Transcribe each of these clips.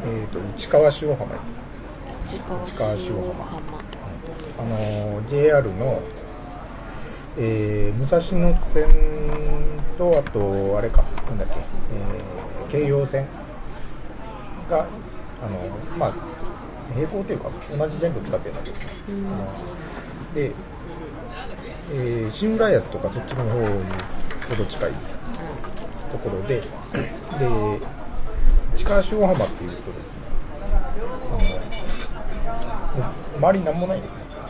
市川塩浜。 市川塩浜。JR の、武蔵野線と、あと、あれか、なんだっけ、京葉線が、まあ、並行というか、同じ全部使ってるんだけど、で、新浦安とかそっちの方にほど近いところで、市川塩浜っていうとですね、周りなんもない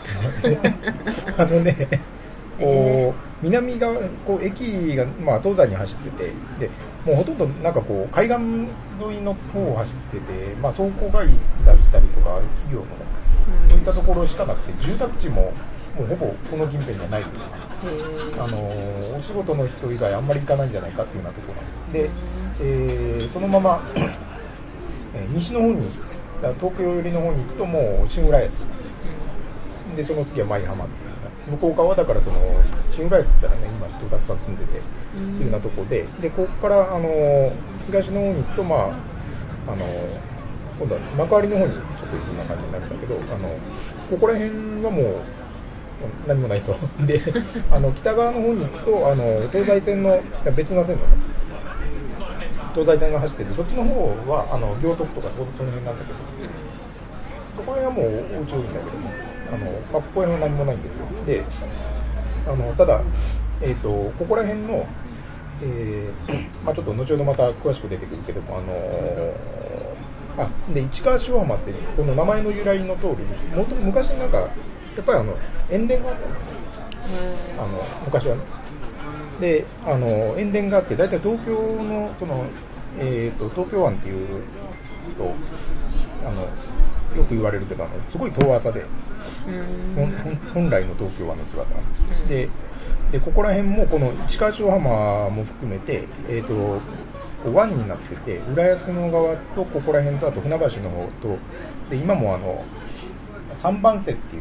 ね。こう南側、こう駅が、まあ、東西に走ってて、でもうほとんどなんかこう海岸沿いの方を走ってて、まあ、倉庫街だったりとか企業のそういったところしかなくて、住宅地ももうほぼこの近辺じゃないお仕事の人以外あんまり行かないんじゃないかっていうようなところで、そのまま西の方に、東京寄りの方に行くともう新浦安で、その次は舞浜っていう、向こう側だからその新浦安って言ったらね、今人たくさん住んでてっていうようなところで、ここから東の方に行くと、まあ今度は幕張の方にちょっと行くような感じになるんだけど、ここら辺はもう何もないと。で、北側の方に行くと東西線の別な線のね、東西線が走ってて、そっちの方は行徳とかその辺なんだけど、そこら辺はもうお家多いんだけども、ここら辺は何もないんですよ。で、ただ、ここら辺の、まあ、ちょっと後ほどまた詳しく出てくるけども、で市川塩浜ってこの名前の由来の通り、昔なんかやっぱり塩田があったの、昔はね。で塩田があって、だいたい東京のその、東京湾っていうとよく言われるけど、すごい遠浅で、本来の東京湾の姿なんです。でここら辺もこの市川塩浜も含めて、湾になってて、浦安の側とここら辺と、あと船橋の方と、で今も三番瀬って言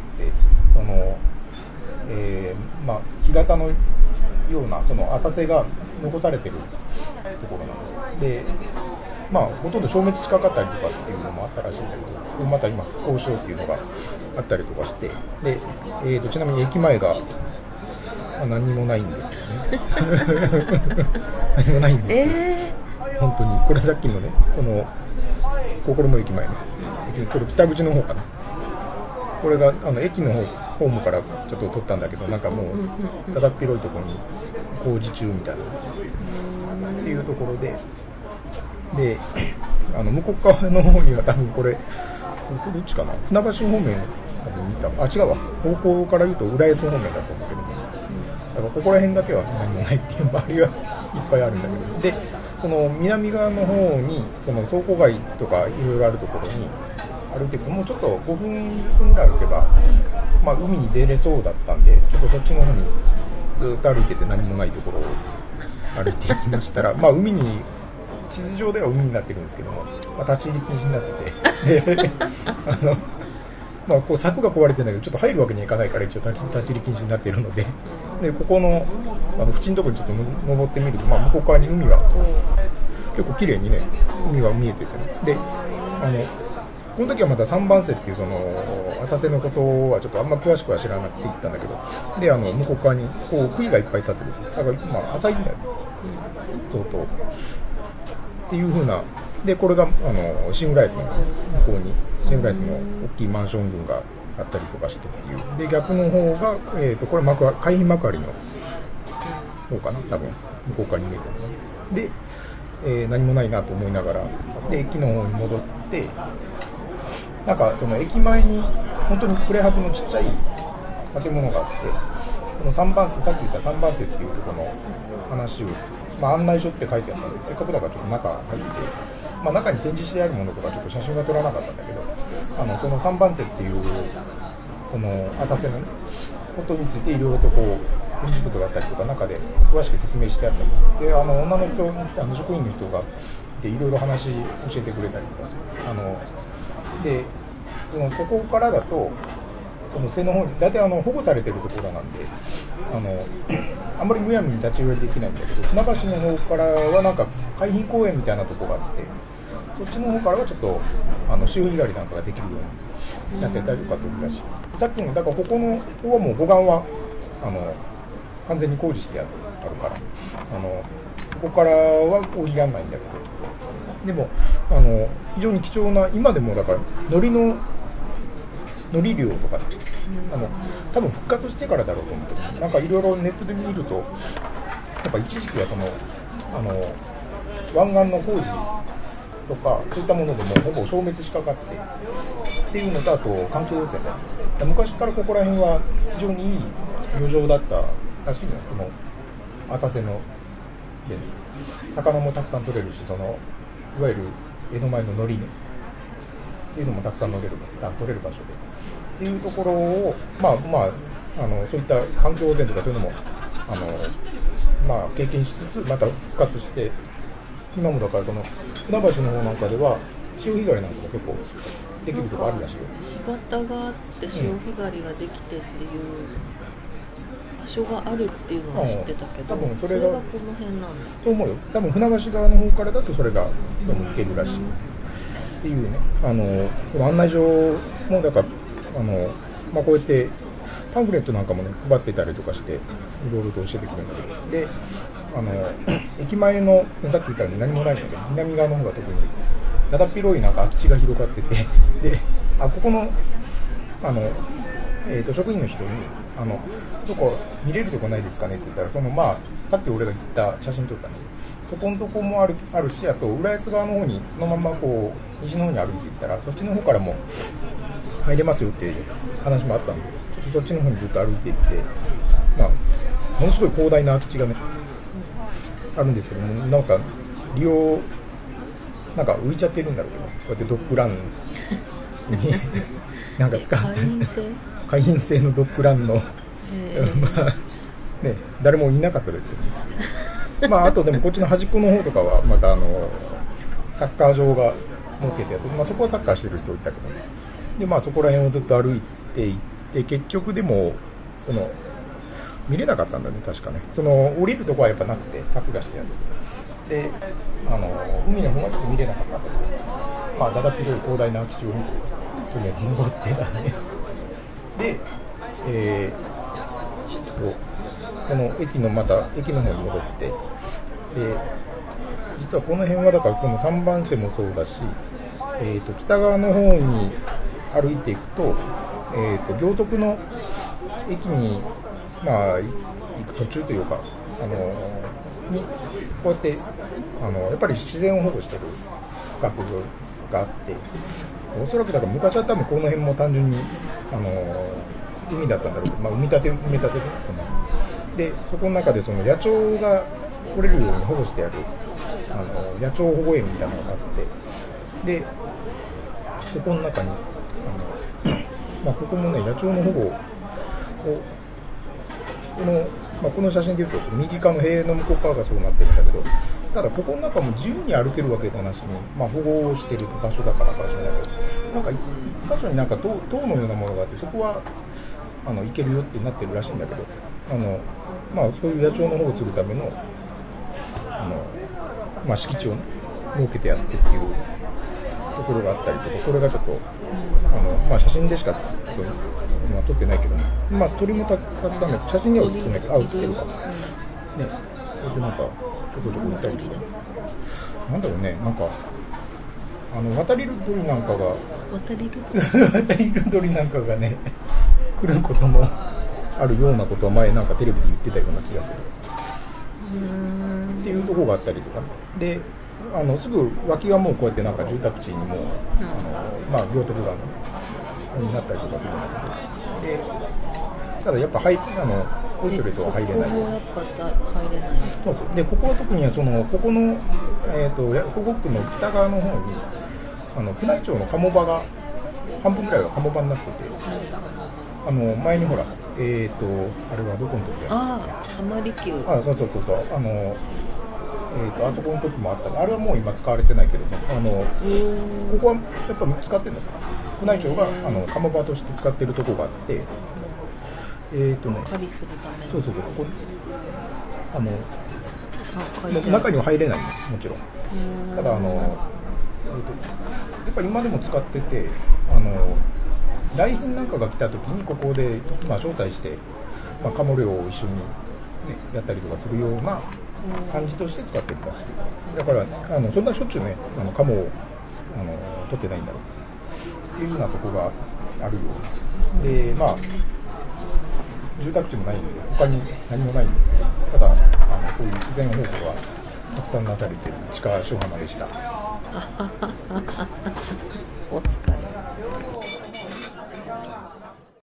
ってまあ、干潟のようなその浅瀬が残されてるところなので、まあ、ほとんど消滅しかかったりとかっていうのもあったらしいんだけど、また今復興しようっていうのがあったりとかして、で、ちなみに駅前が何にもないんですよね。何もないんですよ。本当にこれさっきのね、心も駅前ね、これ北口の方かな。これが駅のホームからちょっと撮ったんだけど、なんかもうだだっ広いところに工事中みたいなっていうところで、向こう側の方には多分これどっちかな、船橋方面多分見た、違うわ、方向から言うと浦安方面だと思うけども、だからここら辺だけは何もないっていう場合はいっぱいあるんだけど、でその南側の方にその倉庫街とかいろいろあるところに歩いていくと、もうちょっと5分ぐらい歩けば、まあ、海に出れそうだったんで、ちょっとそっちの方にずっと歩いてて何もないところを歩いていきましたら、まあ海に、地図上では海になってるんですけども、まあ、立ち入り禁止になってて、でまあ、こう柵が壊れてるんだけど、ちょっと入るわけにはいかないから、一応立ち入り禁止になっているので、ここの縁のところにちょっと登ってみると、まあ、向こう側に海は結構綺麗にね、海は見えてて、ね、でこの時はまた三番瀬っていうその浅瀬のことはちょっとあんま詳しくは知らなくて行ったんだけど、で向こう側にこう杭がいっぱい立ってる、だからまあ浅いんだよね、相当っていう風な。でこれが新浦安の向こうに新浦安の大きいマンション群があったりとかしてっていう。で逆の方が、これ海浜幕張の方かな、多分向こう側に見えてるので、何もないなと思いながら、で駅の方に戻って、なんかその駅前に本当にプレハブのちっちゃい建物があって、この3番瀬、さっき言った3番瀬っていうところの話を、まあ、案内所って書いてあったので、せっかくだからちょっと中入って、まあ、中に展示してあるものとかちょっと写真が撮らなかったんだけど、この3番瀬っていうこの浅瀬のことについていろいろとこう展示物があったりとか、中で詳しく説明してあったりで、女の人、職員の人がいていろいろ話教えてくれたりとか、でここからだとこの瀬の方に大体保護されてるところなんで、あんまりむやみに立ち寄りできないんだけど、船橋の方からはなんか海浜公園みたいなところがあって、 そっちの方からはちょっと潮干狩りなんかができるようになってたりとかするらしい。さっきのだからここの方はもう護岸は完全に工事してあるから、ここからは降りらんないんだけど、でも非常に貴重な、今でもだから海苔漁とかね、多分復活してからだろうと思って、なんかいろいろネットで見ると、やっぱ一時期は湾岸の工事とかそういったものでもほぼ消滅しかかってっていうのと、あと環境汚染で、昔からここら辺は非常にいい漁場だったらしいのよ。この浅瀬ので魚もたくさん取れるし、いわゆる江戸前の海苔ねっていうのもたくさん取れる場所でっていうところを、そういった環境汚染とかそういうのも経験しつつまた復活して、今もだからこの船橋の方なんかでは潮干狩りなんかも結構できるとこあるらしいよ。 干潟があって潮干狩りができてっていう場所があるっていうのは知ってたけど、 多分それがこの辺なんだと思うよ。多分船橋側の方からだとそれが行けるらしいっていうね。この案内状もだからこうやってパンフレットなんかもね配ってたりとかしていろいろと教えてくれるんだけど、で駅前のさっき言ったように何もないんだけど、南側の方が特にだだっ広いなんか空き地が広がってて、でここの職員の人にどこ見れるとこないですかねって言ったら、さっき俺が言った写真撮ったのそこのとこもあるし、あと浦安側の方にそのままこう西の方に歩いていったらそっちの方からも入れますよっていう話もあったんで、そっちの方にずっと歩いていって、ものすごい広大な空き地がねあるんですけども、なんか利用なんか浮いちゃってるんだろうけど、こうやってドッグランになんか使って会員制のドッグランの誰もいなかったですけど、あとでもこっちの端っこの方とかはまたサッカー場が設けてあって、そこはサッカーしてる人いたけど、でそこら辺をずっと歩いていって、結局でも見れなかったんだね、確かね。降りるとこはやっぱなくて柵がしてあるで、海の方はちょっと見れなかったんだけど、だだっ広い広大な空き地を見てとりあえず登ってたね。で、この駅の方に戻って、で実はこの辺はだからこの3番線もそうだし、北側の方に歩いていくと、行徳の駅に行く途中というか、にこうやってやっぱり自然を保護してる学部があって、おそらくだから昔は多分この辺も単純に海だったんだろうけど、埋め立てで、そこの中で野鳥が来れるように保護してある野鳥保護園みたいなのがあって、でそこの中にここもね野鳥の保護をこの写真でいうと右側の塀の向こう側がそうなってるんだけど、ただここの中も自由に歩けるわけではなしに、保護をしている場所だからかもしれないけど、なんか一箇所になんか塔のようなものがあって、そこは行けるよってなってるらしいんだけど、そういう野鳥の保護するための敷地を、ね、設けてやってっていうところがあったりとか、これがちょっと写真でしか撮ってないけども、鳥もたくさん写真には写ってないけど、写ってるかもね。こうやってなんかちょこちょこ行ったりとか、なんだろうね、なんか渡り鳥なんかが渡り鳥なんかがね来ることもあるようなことは前なんかテレビで言ってたような気がするっていうところがあったりとかで、すぐ脇がもうこうやってなんか住宅地にも行徳川になったりとかするんだけど、でただやっぱおいそれとは入れない。そうそう。でここは特にはここの保護区の北側の方に宮内庁の鴨場が半分ぐらいは鴨場になってて、前にほらあれはどこの時浜離宮。 そうあそこの時もあった。あれはもう今使われてないけども、ここはやっぱ使ってるのかな。宮内庁が鴨場として使ってるとこがあって、 狩りするためそうここ中には入れないんです、もちろん。ただやっぱり今でも使ってて、来賓なんかが来た時にここで、招待して、鴨漁を一緒に、やったりとかするような感じとして使ってるらしい。だからそんなしょっちゅうね鴨を取ってないんだろうっていうようなとこがあるようで、住宅地もないので他に何もないんですけど、ただこういう自然保護がたくさんなされている地下小浜でした。 お疲